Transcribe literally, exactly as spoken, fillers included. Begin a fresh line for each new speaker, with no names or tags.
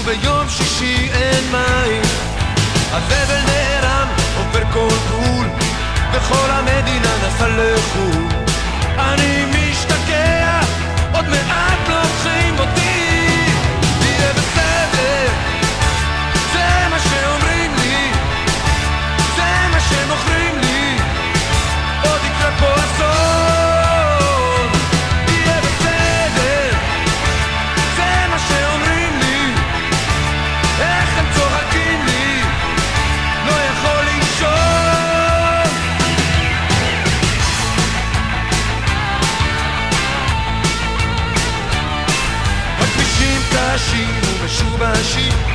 וביום שישי אין מים. הזבל נערם, עובר כל גבול, וכל המדינה נסע לחול. אני משתקע, עוד מעט לוקחים אותי. תהיה בסדר, זה מה שאומרים לי, זה מה שמוכרים לי, עוד יקרה פה אסון. תהיה בסדר, זה מה שאומרים לי, איך הם צוחקים לי, לא יכול לישון. הכבישים קשים ומשובשים,